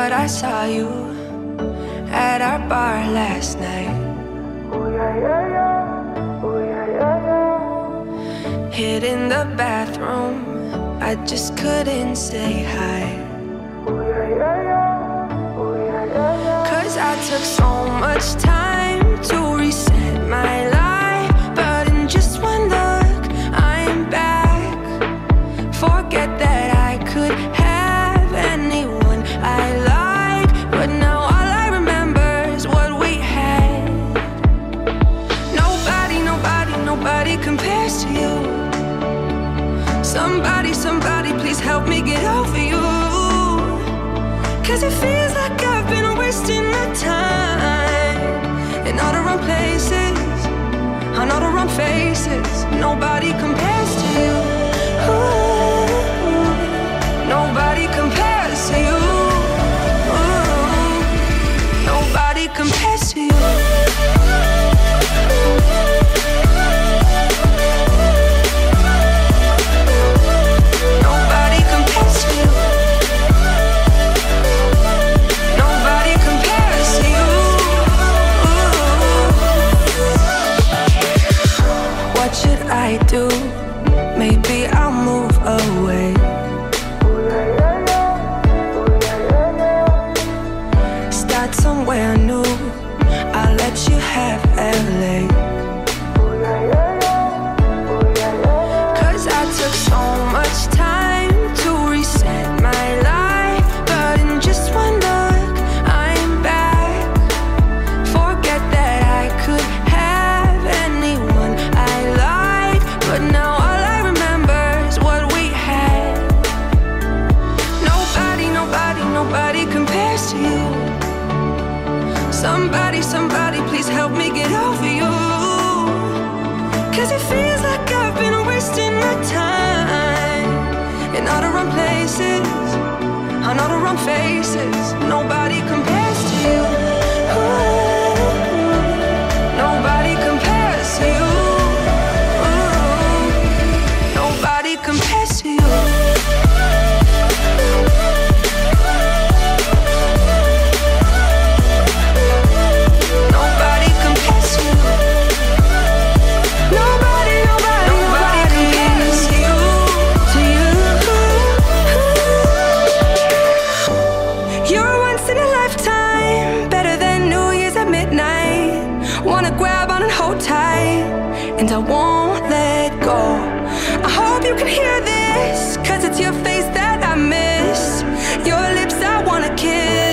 but I saw you at our bar last night. Ooh, yeah, yeah, yeah. Ooh, yeah, yeah, yeah. Hid in the bathroom, I just couldn't say hi. Ooh, yeah, yeah, yeah. Ooh, yeah, yeah, yeah. 'Cause I took so much time to reset my life, but in just one look, I'm back. Forget that I could have anyone I like, but now all I remember is what we had. Nobody, nobody, nobody compares to you. Somebody, somebody, please help me get over you. 'Cause it feels like I've been wasting my time in all the wrong places, on all the wrong faces. Nobody compares to you. Ooh, nobody compares to you. Ooh, nobody compares to you. I do, maybe I'll move away. Start somewhere new, I'll let you have LA. 'Cause I took so much time to reset my life, but in just one look, I'm back. Forget that I could have anyone I like, but now all I remember is what we had. Nobody, nobody, nobody compares to you. Somebody, somebody, please help me get over you. 'Cause it feels like I've been wasting my time in all the wrong places, on all the wrong faces. Nobody compares to you. Ooh, nobody compares to you. Nobody compares to you. Nobody compares to you. Nobody, nobody, nobody compares to you. To you. You're once in a lifetime, better than New Year's at midnight. Wanna grab on and hold tight, and I won't let go. I hope you can hear this, 'cause it's your face that I miss. Your lips I wanna kiss.